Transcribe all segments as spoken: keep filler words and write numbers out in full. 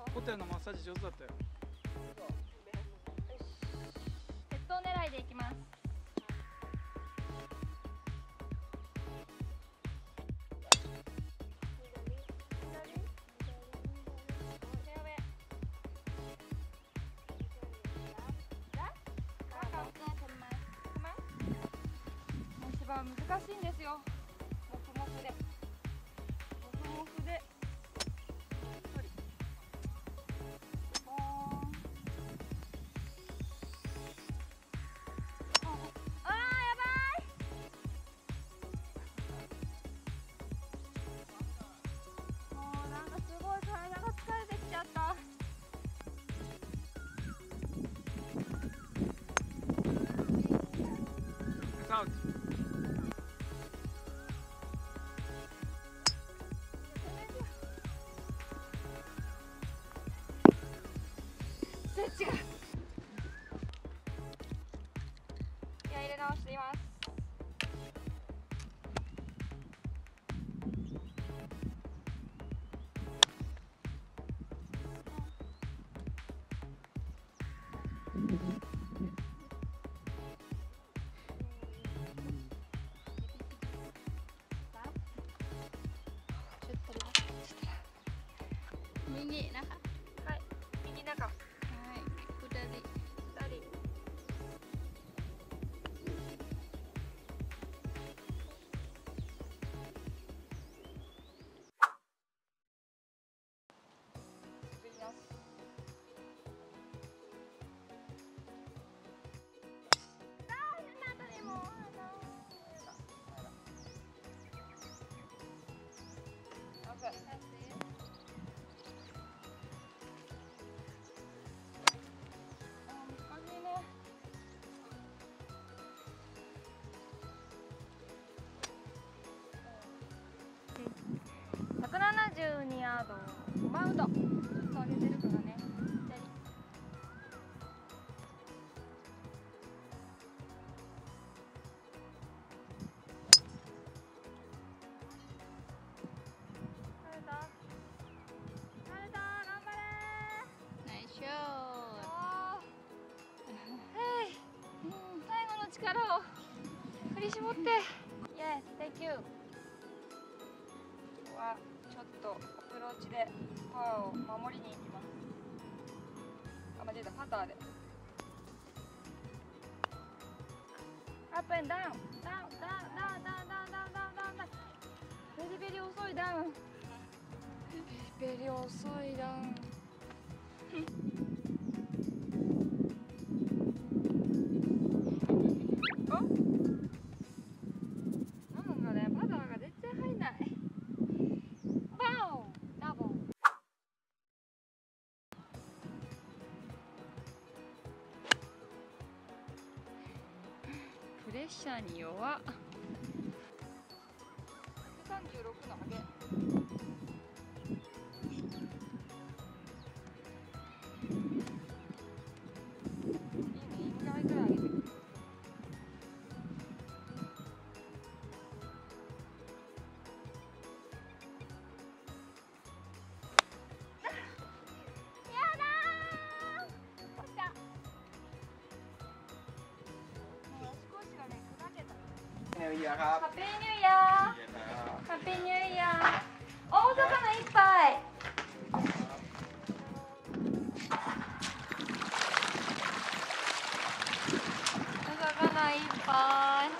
ホテルのマッサージ上手だったよ。 鉄塔狙いでいきます。難しいんですよ。モフモフでモフモフで取りポーン。あーやばい。もうなんかすごい体が疲れてきちゃった。 アウト。 違う。いや入れ直しています。 Miniนะคะはい、右中。 はい、下り二人。滑り直す。ああ、変な当たりも。あのー、やだ。オッケー。ひゃくななじゅうにヤードマウンドちょっと上げてるからね。左。慣れた慣れた頑張れナイスショー。 ッおーはい最後の力を振り絞って。イエス Thank you。ここはちょっとアプローチでパワーを守りに行きます。あ、間違えた。パターでアップエンダウンダウンダウンダウンダウンダウンダウンダウンダウンダウン。ベリベリ遅いダウン。ベリベリ遅いダウン。あ、なんかね、パターが全然入んない。バオンダボン。 プレッシャーに弱っ。 ひゃくさんじゅうろくの上げ。いいね、いい回ぐらい上げてくる。 ニューイヤーครับハッピーニューイヤー。ハッピーニューイヤー。大魚一杯。大魚一杯。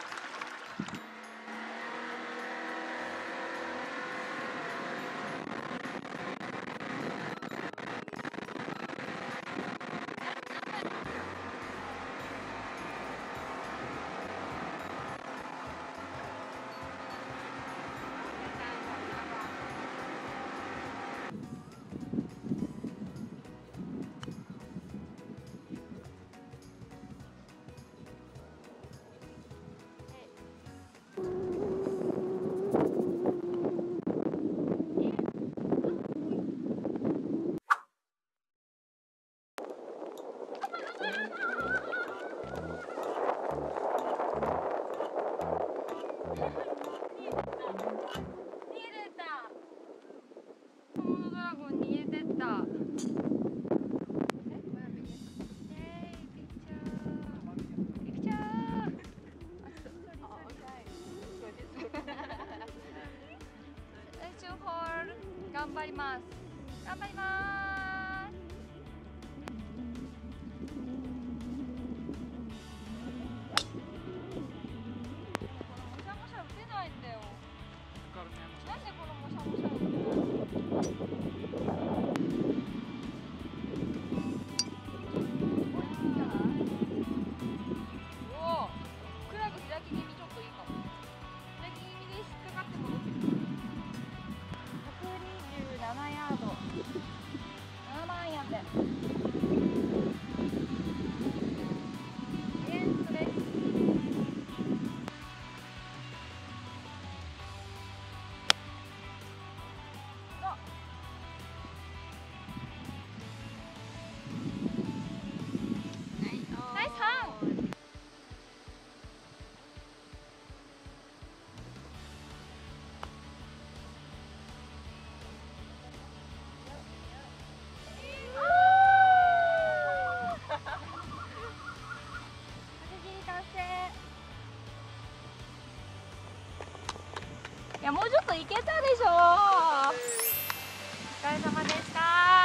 やもうちょっといけたでしょ。お疲れ様でした。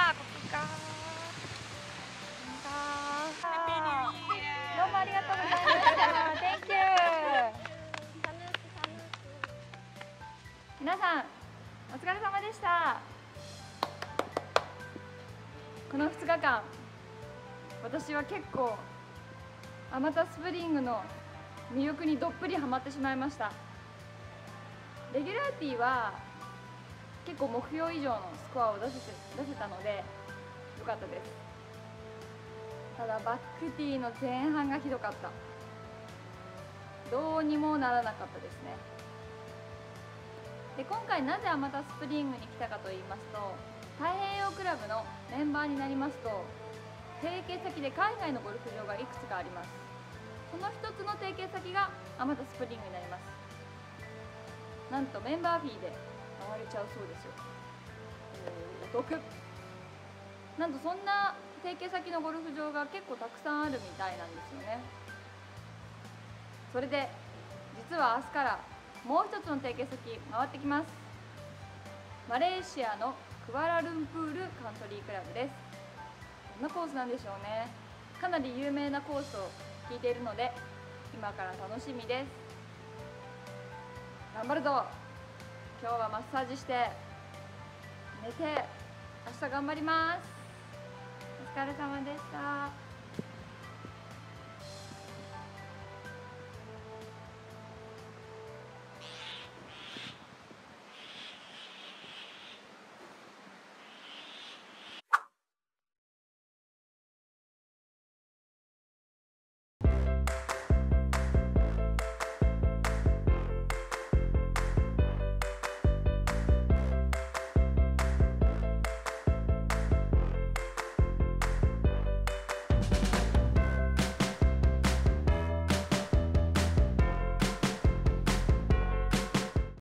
ここか。どうもありがとうございました。Thank you。皆さんお疲れ様でした。このふつかかん私は結構アマタスプリングの魅力にどっぷりハマってしまいました。レギュラーティーは結構目標以上のスコアを出せて出せたので良かったです。ただバックティーの前半がひどかった。どうにもならなかったですね。で今回なぜアマタスプリングに来たかと言いますと、太平洋クラブのメンバーになりますと提携先で海外のゴルフ場がいくつかあります。その一つの提携先がアマタスプリングになります。なんとメンバーフィーで回れちゃうそうですよ。お得。なんとそんな提携先のゴルフ場が結構たくさんあるみたいなんですよね。それで実は明日からもう一つの提携先回ってきます。マレーシアのクアラルンプールカントリークラブです。どんなコースなんでしょうね。かなり有名なコースを聞いているので今から楽しみです。頑張るぞ。今日はマッサージして寝て明日頑張ります。お疲れ様でした。